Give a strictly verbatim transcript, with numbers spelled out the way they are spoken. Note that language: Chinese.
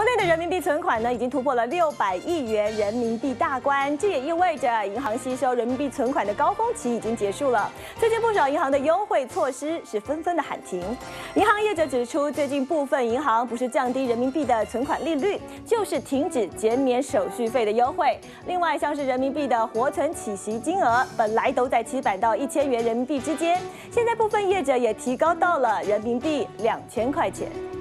内的人民币存款呢，已经突破了六百亿元人民币大关，这也意味着银行吸收人民币存款的高峰期已经结束了。最近不少银行的优惠措施是纷纷的喊停。银行业者指出，最近部分银行不是降低人民币的存款利率，就是停止减免手续费的优惠。另外，像是人民币的活存起息金额，本来都在七百到一千元人民币之间，现在部分业者也提高到了人民币两千块钱。